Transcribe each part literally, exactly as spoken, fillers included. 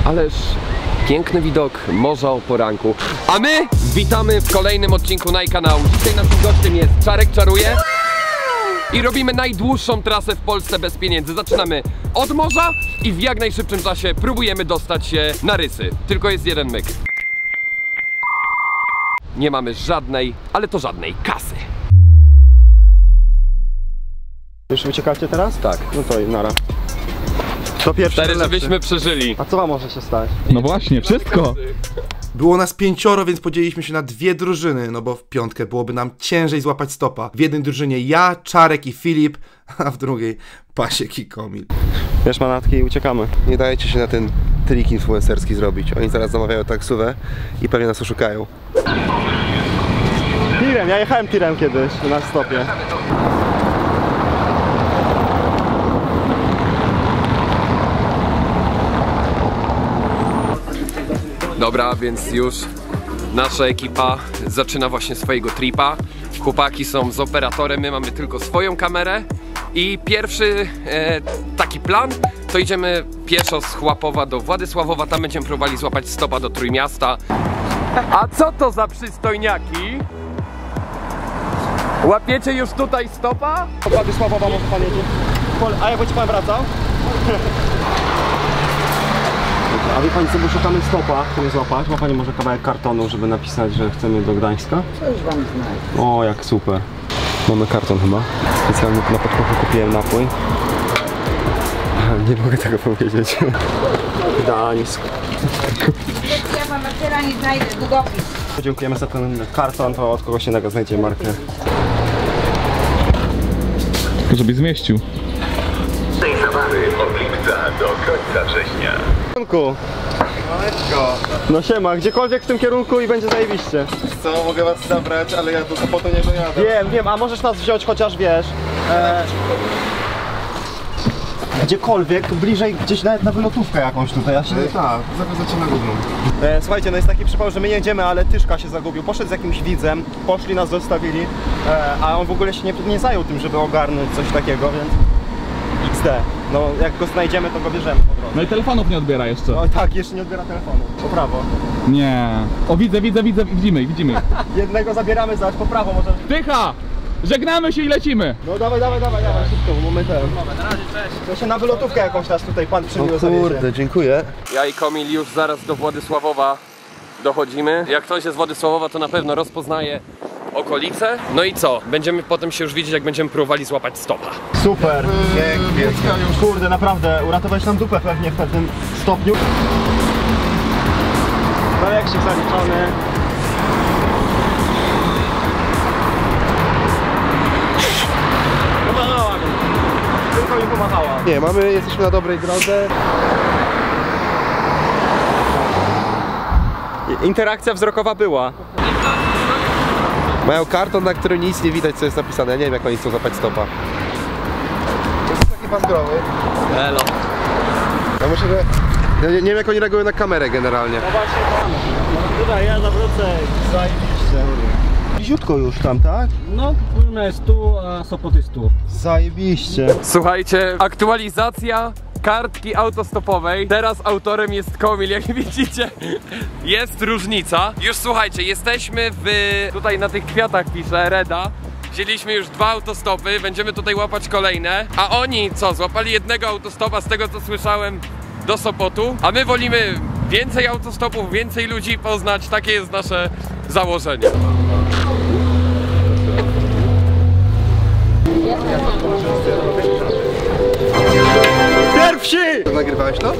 Ależ piękny widok morza o poranku. A my witamy w kolejnym odcinku Nike kanału. Dzisiaj naszym gościem jest Czarek Czaruje. I robimy najdłuższą trasę w Polsce bez pieniędzy. Zaczynamy od morza i w jak najszybszym czasie próbujemy dostać się na Rysy. Tylko jest jeden myk. Nie mamy żadnej, ale to żadnej kasy. Już uciekacie teraz? Tak. No to i nara. To pierwszy, Cztery, żebyśmy przeżyli. A co wam może się stać? No właśnie, wszystko! Było nas pięcioro, więc podzieliliśmy się na dwie drużyny, no bo w piątkę byłoby nam ciężej złapać stopa. W jednej drużynie ja, Czarek i Filip, a w drugiej Pasiek i Komil. Wiesz, manatki, uciekamy. Nie dajcie się na ten trik influencerski zrobić. Oni zaraz zamawiają taksówę i pewnie nas oszukają. Tirem, ja jechałem tirem kiedyś na stopie. Dobra, więc już nasza ekipa zaczyna właśnie swojego tripa. Chłopaki są z operatorem, my mamy tylko swoją kamerę. I pierwszy e, taki plan to idziemy pieszo z Chłapowa do Władysławowa. Tam będziemy próbowali złapać stopa do Trójmiasta. A co to za przystojniaki? Łapiecie już tutaj stopa? Do Władysławowa może pan jedzie. A jak będzie pan wracał? A wie pani co, bo szukamy stopa, który złapać. Ma pani może kawałek kartonu, żeby napisać, że chcemy do Gdańska? Coś wam znajdę. O, jak super. Mamy karton chyba. Specjalnie na podkochu kupiłem napój. Nie mogę tego powiedzieć. Gdańsk. Ja wam teraz nie znajdę, długopis. Dziękujemy za ten karton, to od kogoś innego znajdzie markę. Tylko żebyś zmieścił. Tej zabawy od lipca do końca września. No siema, gdziekolwiek w tym kierunku i będzie zajebiście. Co, mogę was zabrać, ale ja do Sopotu nie dojadę. Wiem, wiem, a możesz nas wziąć chociaż wiesz e... gdziekolwiek, bliżej, gdzieś nawet na wylotówkę jakąś tutaj. Ja się... E, tak, zawiązacie na główną. e, Słuchajcie, no jest taki przypał, że my nie jedziemy, ale Tyszka się zagubił. Poszedł z jakimś widzem, poszli, nas zostawili, e, a on w ogóle się nie, nie zajął tym, żeby ogarnąć coś takiego, więc iks de. No jak go znajdziemy, to go bierzemy po drodze. No i telefonów nie odbiera jeszcze. No tak, jeszcze nie odbiera telefonu. Po prawo. Nie. O, widzę, widzę, widzę, widzimy, widzimy. Jednego zabieramy, zaś po prawo może. Tycha! Żegnamy się i lecimy! No dawaj, dawaj, dawaj, dawaj, szybko, momentem. Na razie, cześć. To się na wylotówkę jakąś nas tutaj pan przymiło O kurde, dziękuję. Ja i Komil już zaraz do Władysławowa dochodzimy. Jak ktoś jest z Władysławowa, to na pewno rozpoznaje okolice. No i co? Będziemy potem się już widzieć, jak będziemy próbowali złapać stopa. Super. Pięknie. Kurde, naprawdę, uratowałeś nam dupę pewnie w pewnym stopniu. Projekcik zaliczony. Pomachała mi. Tylko mi pomachała. Nie, mamy, jesteśmy na dobrej drodze. Interakcja wzrokowa była. Mają karton, na którym nic nie widać, co jest napisane. Ja nie wiem, jak oni chcą złapać stopa. To jest taki bandrowy. Elo. Ja myślę, że... Ja nie, nie wiem, jak oni reagują na kamerę generalnie. No właśnie, no tutaj ja zawrócę. Zajebiście. Bliziutko już tam, tak? No, Pólna jest tu, a Sopot jest tu. Zajebiście. Słuchajcie, aktualizacja kartki autostopowej. Teraz autorem jest Komil, jak widzicie. Jest różnica. Już słuchajcie, jesteśmy w... Tutaj na tych kwiatach pisze Reda. Wzięliśmy już dwa autostopy, będziemy tutaj łapać kolejne. A oni co? Złapali jednego autostopa, z tego co słyszałem, do Sopotu. A my wolimy więcej autostopów, więcej ludzi poznać. Takie jest nasze założenie. Pierwsi! Nagrywałeś to?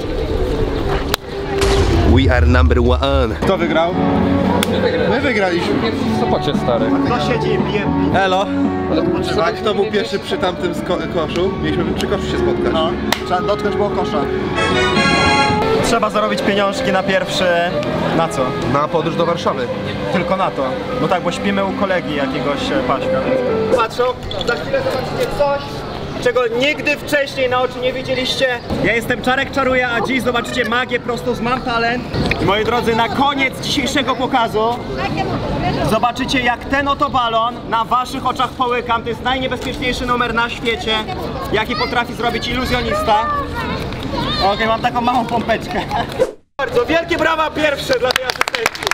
We are number one. Kto wygrał? My wygraliśmy. W Sopocie, stary. Kto siedzi i bije? Elo. A kto był pierwszy przy tamtym ko koszu? Mieliśmy przy koszu się spotkać. No, trzeba dotknąć było kosza. Trzeba zarobić pieniążki na pierwszy... Na co? Na podróż do Warszawy. Tylko na to. No tak, bo śpimy u kolegi jakiegoś Paśka. Patrzą, za chwilę zobaczycie coś, czego nigdy wcześniej na oczy nie widzieliście. Ja jestem Czarek Czaruje, a dziś zobaczycie magię prosto z Mam Talent. I moi drodzy, na koniec dzisiejszego pokazu zobaczycie, jak ten oto balon na waszych oczach połykam. To jest najniebezpieczniejszy numer na świecie, jaki potrafi zrobić iluzjonista. Okej, okay, mam taką małą pompeczkę. To wielkie brawa pierwsze dla tej asystentki.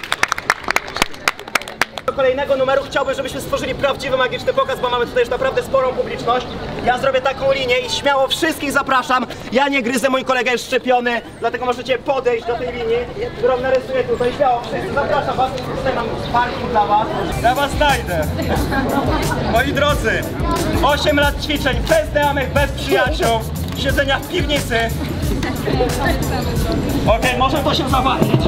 Do kolejnego numeru chciałbym, żebyśmy stworzyli prawdziwy magiczny pokaz, bo mamy tutaj już naprawdę sporą publiczność. Ja zrobię taką linię i śmiało wszystkich zapraszam. Ja nie gryzę, mój kolega jest szczepiony, dlatego możecie podejść do tej linii, którą narysuję tutaj. Śmiało wszyscy, zapraszam was. Tutaj mam parking dla was. Ja was znajdę. Moi drodzy, osiem lat ćwiczeń, bez znajomych, bez przyjaciół, siedzenia w piwnicy. Okej, okay, może to się zawalić.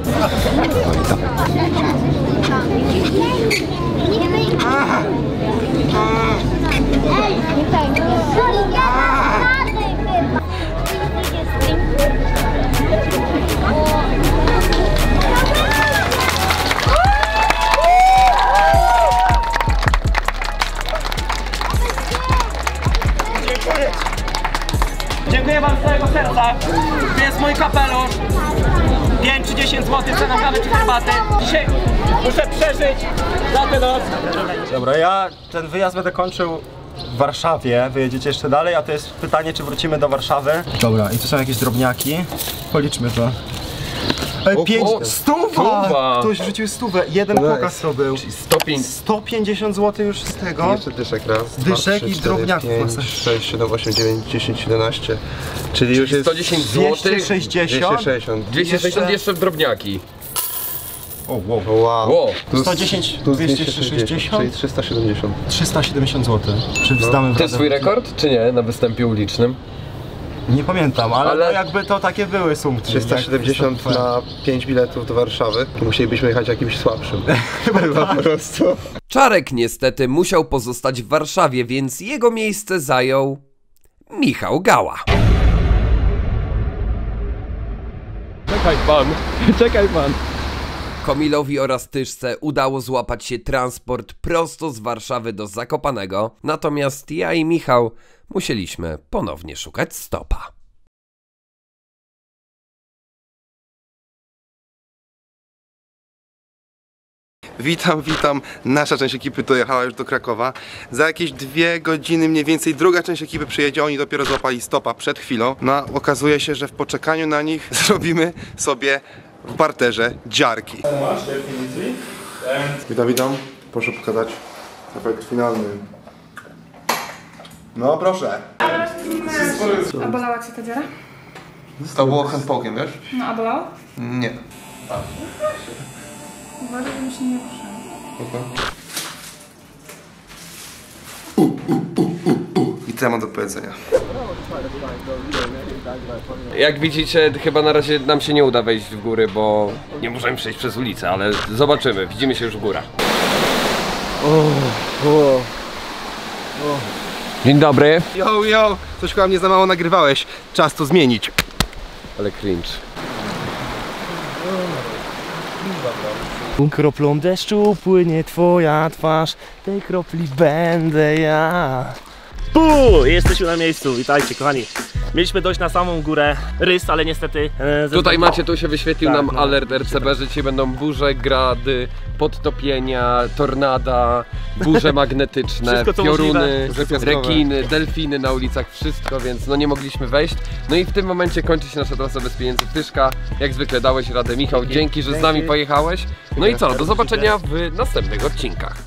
Dziękuję. Dziękuję wam z całego serca. To jest mój kapelusz. pięć czy dziesięć złotych cena kawy czy herbaty. Dzisiaj muszę przeżyć za tę noc. Dobra, ja ten wyjazd będę kończył w Warszawie. Wyjedziecie jeszcze dalej, a to jest pytanie, czy wrócimy do Warszawy. Dobra, i tu są jakieś drobniaki. Policzmy to. Ej, pięć, stuwa! Ktoś wrzucił stówę. Jeden nice. Pokaz to był. sto pięćdziesiąt złotych już z tego. Jeszcze dyszek raz. Dyszek i drobniaków. pięć, sześć, siedem, osiem, dziewięć, dziesięć, jedenaście. Czyli już jest sto dziesięć złotych. dwieście sześćdziesiąt. dwieście sześćdziesiąt. dwieście sześćdziesiąt jeszcze w drobniaki. O, wow. Wow. Wow. sto dziesięć, dwieście sześćdziesiąt. Czyli trzysta siedemdziesiąt. trzysta siedemdziesiąt złotych. Czy wzdamy To jest twój rekord, czy nie, na występie ulicznym? Nie pamiętam, ale, ale... No jakby to takie były sumki. trzysta siedemdziesiąt na pięć biletów do Warszawy. Musielibyśmy jechać jakimś słabszym. Chyba po prostu. Czarek niestety musiał pozostać w Warszawie, więc jego miejsce zajął Michał Gała. Czekaj pan, czekaj pan. Komilowi oraz Tyszce udało złapać się transport prosto z Warszawy do Zakopanego, natomiast ja i Michał musieliśmy ponownie szukać stopa. Witam, witam. Nasza część ekipy dojechała już do Krakowa. Za jakieś dwie godziny mniej więcej druga część ekipy przyjedzie. Oni dopiero złapali stopa przed chwilą. No, okazuje się, że w poczekaniu na nich zrobimy sobie w parterze dziarki. Witam, witam. Proszę pokazać efekt finalny. No proszę. A bolała cię ta dziara? To było handpokiem, wiesz? No, a bolało? Nie. Uważaj, żebym się nie ruszył. Okay. U, u, u, u, u. I co ja mam do powiedzenia? Jak widzicie, chyba na razie nam się nie uda wejść w góry, bo nie możemy przejść przez ulicę, ale zobaczymy, widzimy się już w górach. Oh, oh, oh. Dzień dobry. Yo, yo, coś chyba mnie za mało nagrywałeś. Czas to zmienić. Ale cringe. Kroplą deszczu płynie twoja twarz, tej kropli będę ja. Puu, jesteśmy na miejscu, witajcie kochani. Mieliśmy dojść na samą górę, rys, ale niestety... E, Tutaj macie, tu się wyświetlił tak, nam no, alert R C B, że dzisiaj będą burze, grady, podtopienia, tornada, burze magnetyczne, wszystko, pioruny, możliwe. rekiny, delfiny na ulicach, wszystko, więc no nie mogliśmy wejść. No i w tym momencie kończy się nasza trasa bez pieniędzy. Tyszka, jak zwykle dałeś radę. Michał, dzięki, dzięki że z nami pojechałeś. No i co, do zobaczenia w następnych odcinkach.